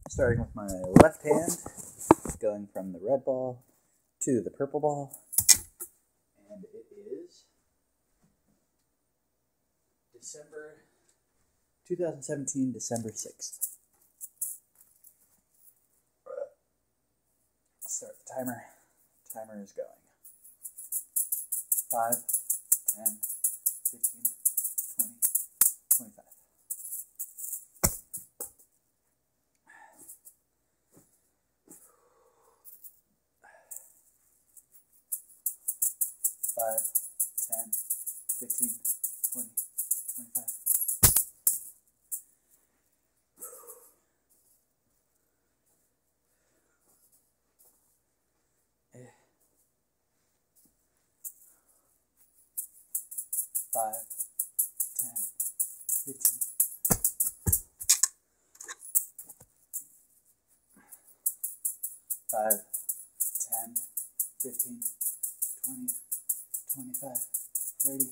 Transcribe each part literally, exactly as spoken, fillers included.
Starting with my left hand, going from the red ball to the purple ball, and it is December two thousand seventeen, December sixth. Start the timer. Timer is going. five, ten, fifteen, twenty, twenty-five. five, ten, fifteen, twenty, twenty-five. five, ten, fifteen. five, ten, fifteen, twenty, twenty-five, thirty.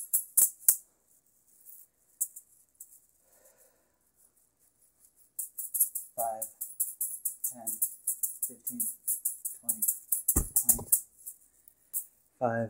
five, ten, fifteen, twenty, twenty. five,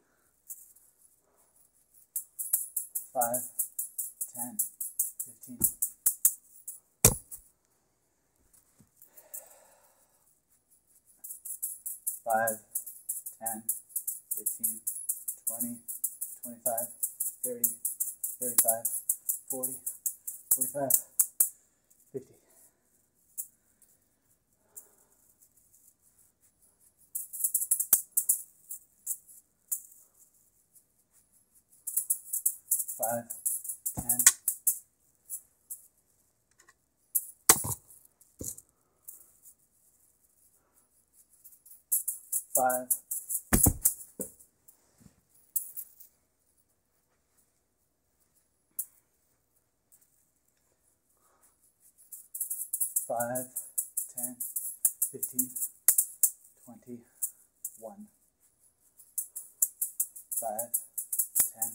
five, ten, fifteen. five, ten, fifteen, twenty, twenty-five, thirty, thirty-five, forty, forty-five, fifty. five, ten, five, five, ten, fifteen, twenty, one. five, ten,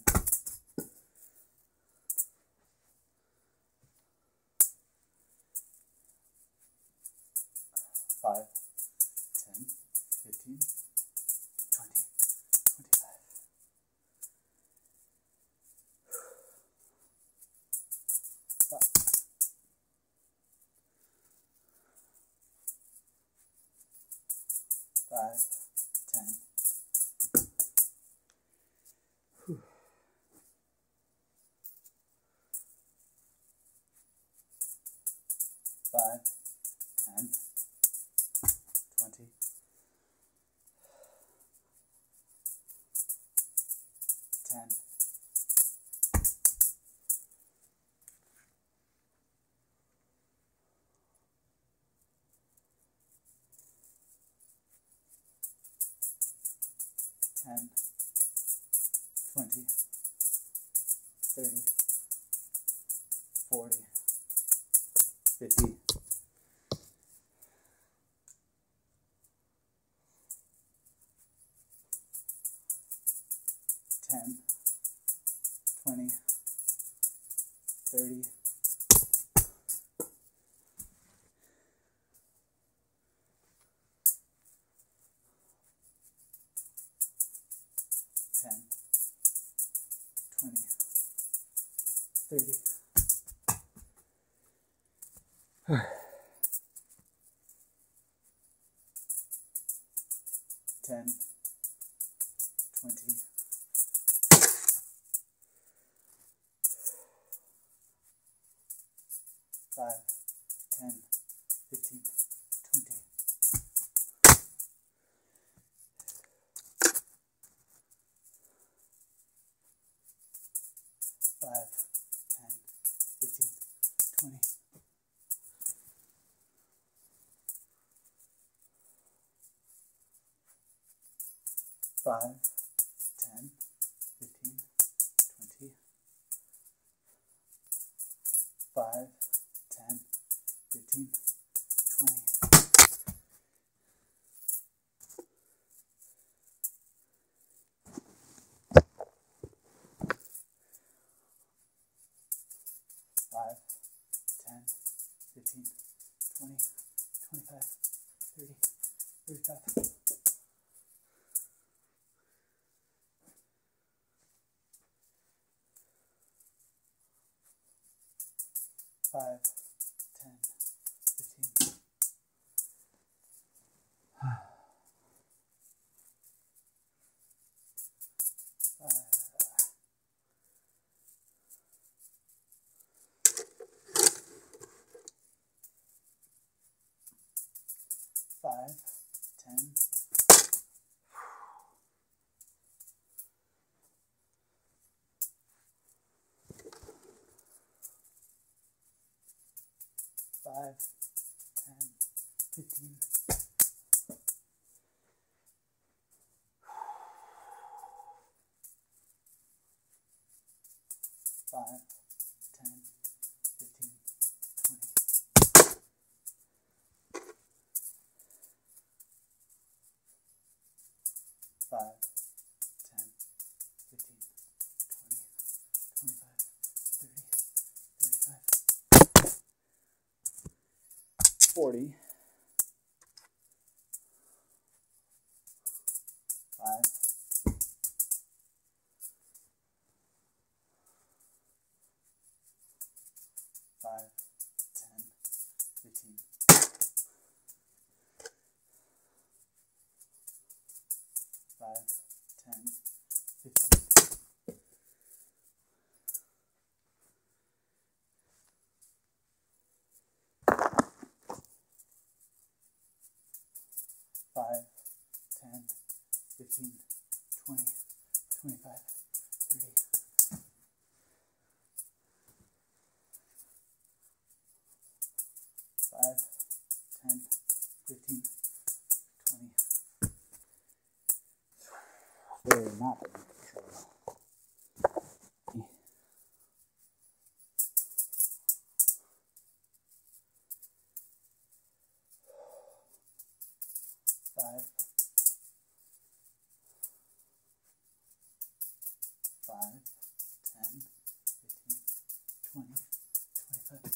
five, ten, fifteen, twenty, twenty-five. Five, five, ten. Whew. five, ten, twenty, ten, ten, twenty, thirty, forty, fifty. ten, twenty, thirty, ten, twenty, thirty. ten, twenty, five, ten, fifteen, twenty. five, ten, fifteen, twenty. five, ten, fifteen, twenty. five, ten, fifteen, twenty. five, ten, fifteen, twenty. thirty-five. Five, ten, fifteen. Five, five, ten. Five, ten, fifteen. Five, ten, fifteen, twenty. Five, ten, fifteen, twenty, twenty-five, thirty, thirty-five, forty. Five, five, ten, fifteen. Five, ten, fifteen. Five, ten, fifteen, twenty, twenty-five, thirty. Five, ten, fifteen, twenty. They're not in control. Five, five, ten, fifteen, twenty, twenty-five.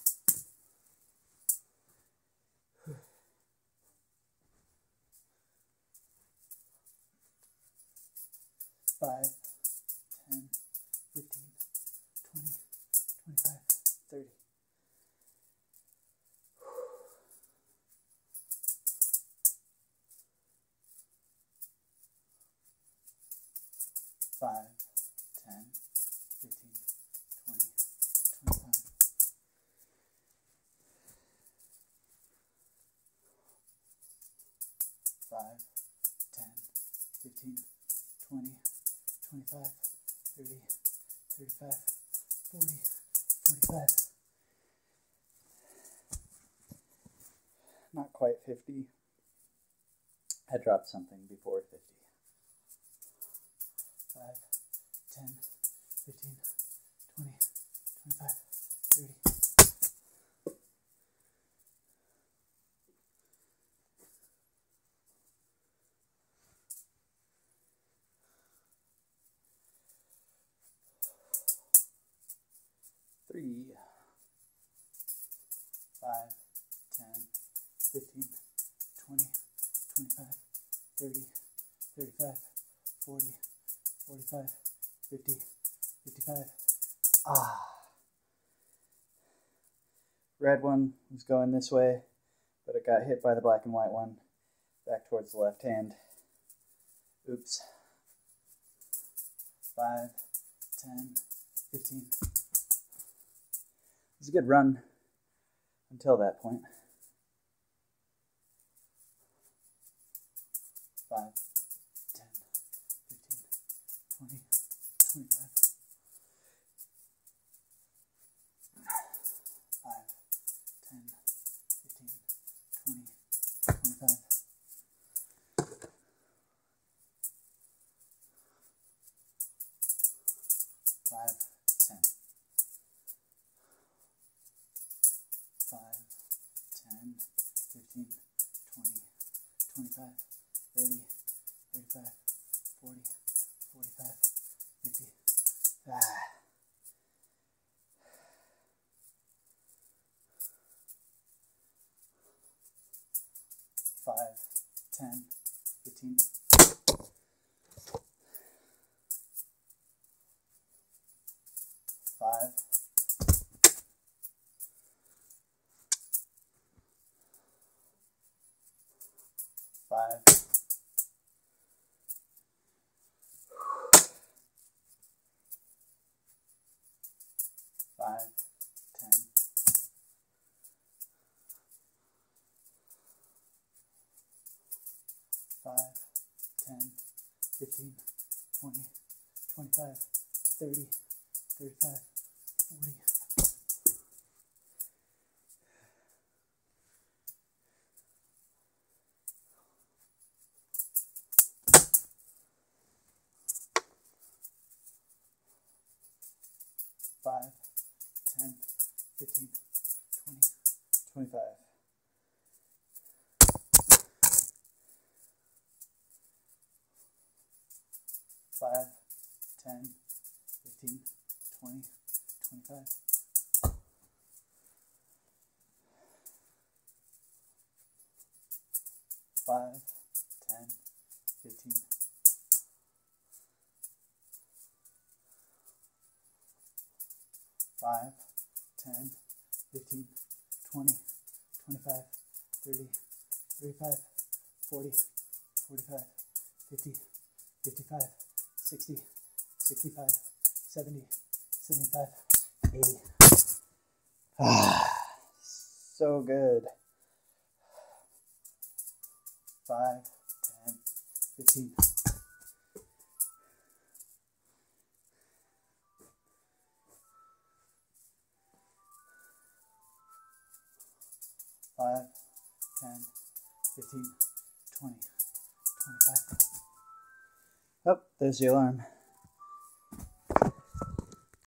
Five, ten, fifteen, twenty, twenty-five, thirty. Five, ten, fifteen, twenty, twenty-five. Five, ten, fifteen, twenty, twenty-five, thirty, thirty-five, forty, forty-five. Not quite fifty. I dropped something before fifty. Five, ten, fifteen, twenty, twenty-five, thirty. Three, five, ten, fifteen, twenty, twenty-five, thirty, thirty-five, forty, forty-five, fifty, fifty-five. Ah. Red one was going this way, but it got hit by the black and white one back towards the left hand. Oops. Five, ten, fifteen. It was a good run until that point. Five, ten, fifteen, twenty, twenty-five. Five, ten, fifteen, twenty, twenty-five. Five, ten. Five, ten, fifteen, twenty, twenty-five, thirty, thirty-five, forty, forty-five, fifty. Ah. Five, ten, fifteen. Five. Five. Five, ten. Five, ten, fifteen, twenty, twenty-five, thirty, thirty-five, forty. Five, ten, fifteen, twenty, twenty-five. Five, ten, fifteen, twenty, twenty-five. Five, ten, fifteen. Five, ten, fifteen, twenty, twenty-five, thirty, thirty-five, forty, forty-five, fifty, fifty-five, sixty, sixty-five, seventy, seventy-five, eighty. So good. Five, ten, fifteen. Five, ten, fifteen, twenty, twenty-five. Oh, there's the alarm.